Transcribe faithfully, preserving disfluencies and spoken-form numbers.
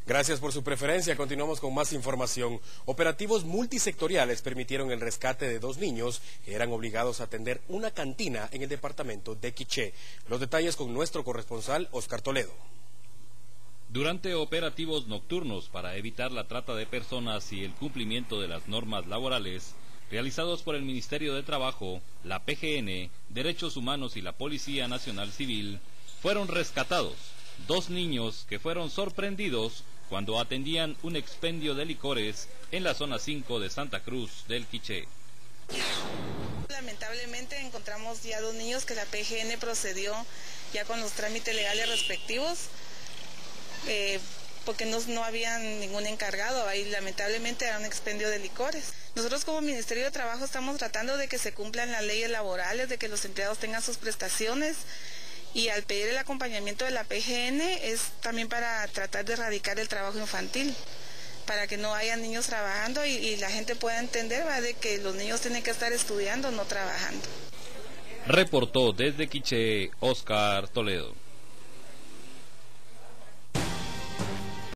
Gracias por su preferencia. Continuamos con más información. Operativos multisectoriales permitieron el rescate de dos niños que eran obligados a atender una cantina en el departamento de Quiché. Los detalles con nuestro corresponsal, Oscar Toledo. Durante operativos nocturnos para evitar la trata de personas y el cumplimiento de las normas laborales, realizados por el Ministerio de Trabajo, la P G N, Derechos Humanos y la Policía Nacional Civil, fueron rescatados dos niños que fueron sorprendidos cuando atendían un expendio de licores en la zona cinco de Santa Cruz del Quiché. Lamentablemente encontramos ya dos niños que la P G N procedió ya con los trámites legales respectivos, eh, porque no, no había ningún encargado, ahí lamentablemente era un expendio de licores. Nosotros como Ministerio de Trabajo estamos tratando de que se cumplan las leyes laborales, de que los empleados tengan sus prestaciones, y al pedir el acompañamiento de la P G N es también para tratar de erradicar el trabajo infantil, para que no haya niños trabajando y, y la gente pueda entender, ¿va?, de que los niños tienen que estar estudiando, no trabajando. Reportó desde Quiché, Oscar Toledo.